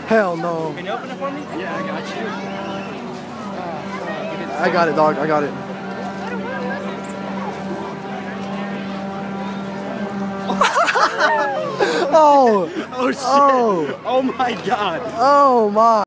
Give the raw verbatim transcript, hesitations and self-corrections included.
Hell no. Can you open it for me? Yeah, I got you. Uh, I got it, dog. I got it. Oh. Oh shit. Oh. Oh my god. Oh my.